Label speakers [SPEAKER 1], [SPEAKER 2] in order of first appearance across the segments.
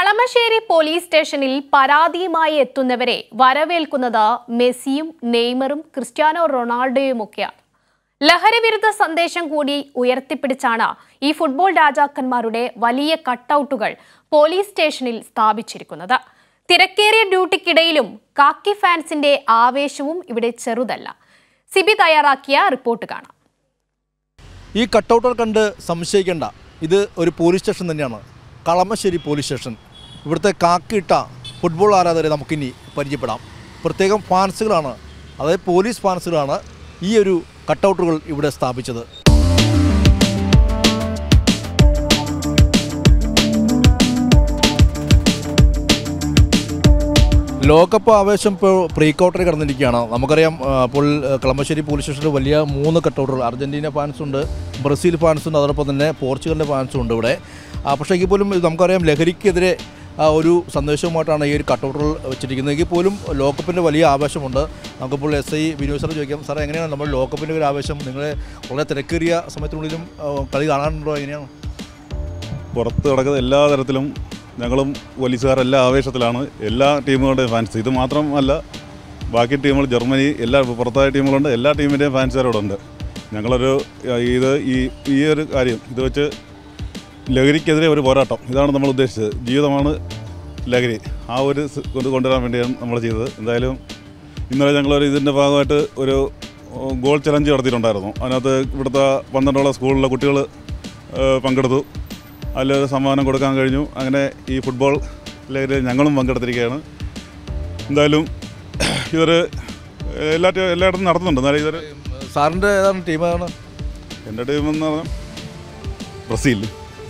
[SPEAKER 1] Kalamassery police സ്റ്റേഷനിൽ പരാതിയുമായി എത്തുന്നവരെ വരവേൽക്കുന്നത് മെസ്സിയും നെയ്മറും ക്രിസ്ത്യാനോ റൊണാൾഡോയുമൊക്കെയാണ്. ലഹരിവിരുദ്ധ സന്ദേശം കൂടി ഉയർത്തിപ്പിടിച്ചാണ് ഈ ഫുട്ബോൾ രാജാക്കന്മാരുടെ വലിയ കട്ടൌട്ടുകൾ പോലീസ് സ്റ്റേഷനിൽ സ്ഥാപിച്ചിരിക്കുന്നത്. തിരക്കേറിയ ഡ്യൂട്ടിക്കിടയിലും കാക്കി ഫാൻസിന്റെ ആവേശവും ഇവിടെ ചെറുതല്ല. സിബി തയ്യാറാക്കിയ റിപ്പോർട്ട് കാണാം.
[SPEAKER 2] ഈ കട്ടൌട്ടുകൾ കണ്ട് സംശയിക്കേണ്ട, ഇത് ഒരു പോലീസ് സ്റ്റേഷൻ തന്നെയാണ്. Kalamassery police station. ഇവിടുത്തെ കാക്കിയിട്ട ഫുട്ബോൾ ആരാധകരെ നമുക്കിനി പരിചയപ്പെടാം. പ്രത്യേകം ഫാൻസുകളാണ്, അതായത് പോലീസ് ഫാൻസുകളാണ് ഈ ഒരു കട്ടൗട്ടുകൾ ഇവിടെ സ്ഥാപിച്ചത്. ലോകകപ്പ് ആവേശം ഇപ്പോൾ പ്രീ ക്വാർട്ടറിൽ കടന്നിരിക്കുകയാണ്. നമുക്കറിയാം, ഇപ്പോൾ കളമശ്ശേരി പോലീസ് സ്റ്റേഷനിൽ വലിയ 3 കട്ടൗട്ടുകൾ, അർജൻറ്റീന ഫാൻസുണ്ട്, ബ്രസീൽ ഫാൻസുണ്ട്, അതോടൊപ്പം തന്നെ പോർച്ചുഗലിൻ്റെ ഫാൻസും ഉണ്ട് ഇവിടെ. പക്ഷേ എങ്കിൽ പോലും നമുക്കറിയാം, ലഹരിക്കെതിരെ ഒരു സന്ദേശവുമായിട്ടാണ് ഈ ഒരു കട്ടൗട്ടുകൾ വെച്ചിരിക്കുന്നത്. എങ്കിൽ പോലും ലോകകപ്പിൻ്റെ വലിയ ആവേശമുണ്ട്. നമുക്കിപ്പോൾ SI വിനോദ് സാർ ചോദിക്കാം, സാർ എങ്ങനെയാണ് നമ്മൾ ലോകകപ്പിൻ്റെ ഒരു ആവേശം? നിങ്ങൾ വളരെ തിരക്കേറിയ സമയത്തിനുള്ളിലും കളി കാണാറുണ്ടോ? എങ്ങനെയാണ്
[SPEAKER 3] പുറത്ത് കിടക്കുന്ന എല്ലാ തരത്തിലും ഞങ്ങളും പോലീസുകാരെല്ലാ ആവേശത്തിലാണ്, എല്ലാ ടീമുകളുടെയും ഫാൻസ്. ഇത് മാത്രമല്ല, ബാക്കി ടീമുകൾ ജർമ്മനി എല്ലാ പുറത്തായ ടീമുകളുണ്ട്, എല്ലാ ടീമിൻ്റെയും ഫാൻസുകാരോടുണ്ട്. ഞങ്ങളൊരു ഈ ഒരു കാര്യം ഇത് വെച്ച് ലഹരിക്കെതിരെ ഒരു പോരാട്ടം, ഇതാണ് നമ്മൾ ഉദ്ദേശിച്ചത്. ജീവിതമാണ് ലഹരി, ആ ഒരു ഇത് കൊണ്ടുവരാൻ വേണ്ടിയാണ് നമ്മൾ ചെയ്തത്. എന്തായാലും ഇന്നലെ ഞങ്ങളൊരു ഇതിൻ്റെ ഭാഗമായിട്ട് ഒരു ഗോൾ ചലഞ്ച് നടത്തിയിട്ടുണ്ടായിരുന്നു. അതിനകത്ത് ഇവിടുത്തെ 12 സ്കൂളിലെ കുട്ടികൾ പങ്കെടുത്തു. അതിലൊരു സമ്മാനം കൊടുക്കാൻ കഴിഞ്ഞു. അങ്ങനെ ഈ ഫുട്ബോൾ ലഹരി ഞങ്ങളും പങ്കെടുത്തിരിക്കുകയാണ്. എന്തായാലും ഇതൊരു എല്ലായിടത്തും നടത്തുന്നുണ്ട്. എന്നാലും ഇതൊരു
[SPEAKER 2] സാറിൻ്റെ ഏതാണ് ടീമാണ്?
[SPEAKER 3] എൻ്റെ ടീമെന്ന് പറഞ്ഞാൽ ബ്രസീൽ.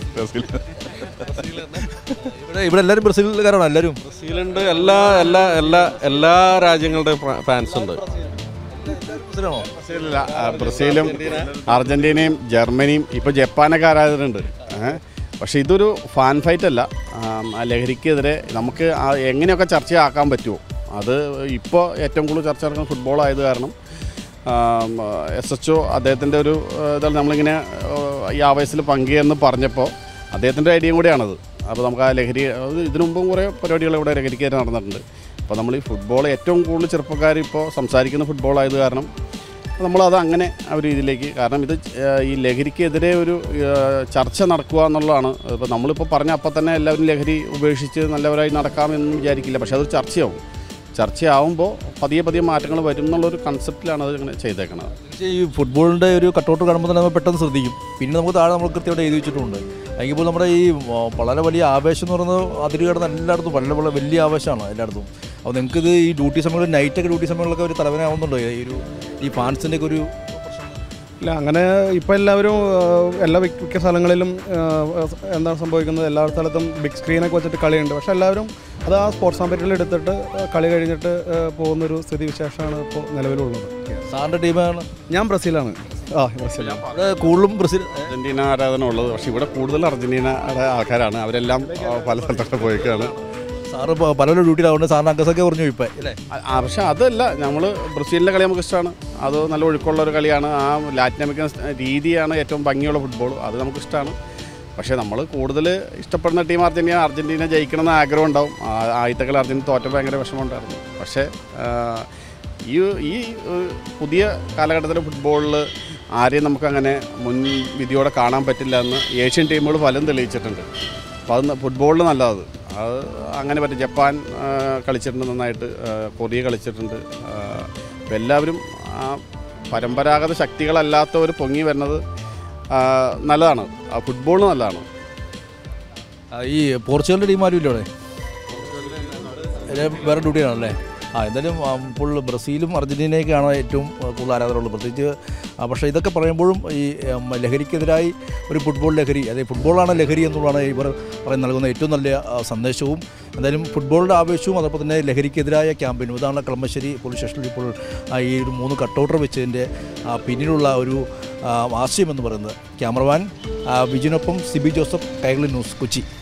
[SPEAKER 2] ഇവിടെ എല്ലാവരും ബ്രസീലുകാരാണ്. എല്ലാവരും
[SPEAKER 4] ബ്രസീലുണ്ട്, എല്ലാ രാജ്യങ്ങളുടെയും ഫാൻസ് ഉണ്ട്. ബ്രസീലും അർജന്റീനയും ജർമ്മനിയും ഇപ്പോൾ ജപ്പാനൊക്കെ ആരാധകരുണ്ട്. പക്ഷേ ഇതൊരു ഫാൻ ഫൈറ്റ് അല്ല. ലഹരിക്കെതിരെ നമുക്ക് എങ്ങനെയൊക്കെ ചർച്ചയാക്കാൻ പറ്റുമോ, അത് ഇപ്പോൾ ഏറ്റവും കൂടുതൽ ചർച്ച നടക്കുന്ന ഫുട്ബോൾ ആയത് കാരണം SHO അദ്ദേഹത്തിൻ്റെ ഒരു ഇതാണ് നമ്മളിങ്ങനെ ഈ ആവേശത്തിൽ പങ്കുചെന്ന് പറഞ്ഞപ്പോൾ അദ്ദേഹത്തിൻ്റെ ഐഡിയയും കൂടിയാണത്. അപ്പോൾ നമുക്ക് ആ ലഹരി ഇതിനു മുമ്പും കുറേ പരിപാടികൾ ഇവിടെ ലഹരിക്കെതിരെ നടന്നിട്ടുണ്ട്. അപ്പോൾ നമ്മൾ ഈ ഫുട്ബോൾ ഏറ്റവും കൂടുതൽ ചെറുപ്പക്കാർ ഇപ്പോൾ സംസാരിക്കുന്ന ഫുട്ബോൾ ആയത് കാരണം നമ്മളത് അങ്ങനെ ആ ഒരു രീതിയിലേക്ക്, കാരണം ഇത് ഈ ലഹരിക്കെതിരെ ഒരു ചർച്ച നടക്കുക എന്നുള്ളതാണ്. ഇപ്പോൾ നമ്മളിപ്പോൾ പറഞ്ഞ അപ്പം തന്നെ എല്ലാവരും ലഹരി ഉപേക്ഷിച്ച് നല്ലവരായി നടക്കാമെന്ന് വിചാരിക്കില്ല. പക്ഷേ അതൊരു ചർച്ചയാവുമ്പോൾ പതിയെ മാറ്റങ്ങൾ വരും എന്നുള്ളൊരു കൺസെപ്റ്റിലാണ് അത് ഇങ്ങനെ ചെയ്തേക്കുന്നത്.
[SPEAKER 2] ഈ ഫുട്ബോളിൻ്റെ ഒരു കട്ടൗട്ട് കാണുമ്പോൾ തന്നെ നമ്മൾ പെട്ടെന്ന് ശ്രദ്ധിക്കും. പിന്നെ നമുക്ക് താഴെ നമ്മൾ കൃത്യമായിട്ട് എഴുതി വെച്ചിട്ടുണ്ട്. എങ്കിൽ നമ്മുടെ ഈ വളരെ വലിയ ആവേശം എന്ന് പറയുന്നത് അതിര് കിടന്ന് എല്ലായിടത്തും വലിയ ആവേശമാണ് എല്ലായിടത്തും. അപ്പോൾ നിങ്ങൾക്കിത് ഈ ഡ്യൂട്ടി സമയങ്ങളിൽ നൈറ്റൊക്കെ ഡ്യൂട്ടി സമയങ്ങളിലൊക്കെ ഒരു തലവേദനയാവുന്നുണ്ടോ ഈ ഫാൻസിൻ്റെയൊക്കെ ഒരു?
[SPEAKER 5] ഇല്ല, അങ്ങനെ ഇപ്പോൾ എല്ലാവരും എല്ലാ മിക്ക സ്ഥലങ്ങളിലും എന്താണ് സംഭവിക്കുന്നത്, എല്ലാ സ്ഥലത്തും ബിഗ് സ്ക്രീനൊക്കെ വെച്ചിട്ട് കളിയുണ്ട്. പക്ഷേ എല്ലാവരും അത് ആ സ്പോർട്സ് കോമ്പറ്റീഷനിൽ എടുത്തിട്ട് കളി കഴിഞ്ഞിട്ട് പോകുന്നൊരു സ്ഥിതിവിശേഷമാണ് ഇപ്പോൾ നിലവിലുള്ളത്.
[SPEAKER 2] സാറിൻ്റെ ടീമാണ്?
[SPEAKER 5] ഞാൻ ബ്രസീലാണ്.
[SPEAKER 2] ഇവിടെ കൂടുതലും ബ്രസീൽ
[SPEAKER 4] അർജന്റീന ആരാധന ഉള്ളത്. പക്ഷേ ഇവിടെ കൂടുതൽ അർജന്റീനയുടെ ആൾക്കാരാണ്. അവരെല്ലാം പല സ്ഥലത്തൊക്കെ പോയിക്കാണ്.
[SPEAKER 2] സാറ് പല ഡ്യൂട്ടിയിലാവുന്നത് സാറിന് അംഗസൊക്കെ പറഞ്ഞു ഇപ്പോൾ അല്ലേ?
[SPEAKER 4] പക്ഷേ അതല്ല, നമ്മൾ ബ്രസീലിൻ്റെ കളി നമുക്ക് ഇഷ്ടമാണ്. അത് നല്ല ഒഴുക്കുള്ള ഒരു കളിയാണ്. ആ ലാറ്റിൻ അമേരിക്കൻ രീതിയാണ് ഏറ്റവും ഭംഗിയുള്ള ഫുട്ബോൾ, അത് നമുക്കിഷ്ടമാണ്. പക്ഷേ നമ്മൾ കൂടുതൽ ഇഷ്ടപ്പെടുന്ന ടീം അർജന്റീന ജയിക്കണമെന്ന് ആഗ്രഹം ഉണ്ടാവും. ആദ്യത്തെ കളി അർജന്റീന തോറ്റപ്പോൾ ഭയങ്കര വിഷമമുണ്ടായിരുന്നു. പക്ഷേ ഈ പുതിയ കാലഘട്ടത്തിലെ ഫുട്ബോളിൽ ആരെയും നമുക്കങ്ങനെ മുൻവിധിയോടെ കാണാൻ പറ്റില്ല എന്ന് ഏഷ്യൻ ടീമുകൾ പലതും തെളിയിച്ചിട്ടുണ്ട്. അപ്പോൾ അത് ഫുട്ബോളിൽ നല്ലത്. അത് അങ്ങനെ പറ്റും. ജപ്പാൻ കളിച്ചിട്ടുണ്ട് നന്നായിട്ട്, കൊറിയ കളിച്ചിട്ടുണ്ട്. അപ്പോൾ എല്ലാവരും പരമ്പരാഗത ശക്തികളല്ലാത്തവർ പൊങ്ങി വരുന്നത് നല്ലതാണ്. ആ ഫുട്ബോളിന് നല്ലതാണ്.
[SPEAKER 2] ഈ പോർച്ചുഗലിൻ്റെ ടീം ആരും ഇല്ലേ? വേറെ ഡ്യൂട്ടിയാണല്ലേ? എന്തായാലും ഇപ്പോൾ ബ്രസീലും അർജൻറ്റീനയൊക്കെയാണ് ഏറ്റവും കൂടുതൽ ആരാധകരുള്ളത് പ്രത്യേകിച്ച്. പക്ഷേ ഇതൊക്കെ പറയുമ്പോഴും ഈ ലഹരിക്കെതിരായി ഒരു ഫുട്ബോൾ ലഹരി, അതായത് ഫുട്ബോളാണ് ലഹരി എന്നുള്ളതാണ് ഇവർ നൽകുന്ന ഏറ്റവും നല്ല സന്ദേശവും. എന്തായാലും ഫുട്ബോളിൻ്റെ ആവേശവും അതോടൊപ്പം തന്നെ ലഹരിക്കെതിരായ ക്യാമ്പയിനും ഇതാണ് കളമശ്ശേരി പോലീസ് സ്റ്റേഷനിൽ ഇപ്പോൾ ഈ ഒരു 3 കട്ടൗട്ടർ വെച്ചതിൻ്റെ പിന്നിലുള്ള ഒരു ആശയം എന്ന് പറയുന്നത്. ക്യാമറമാൻ വിജിനൊപ്പം സിബി ജോസഫ്, കൈരളി ന്യൂസ്, കൊച്ചി.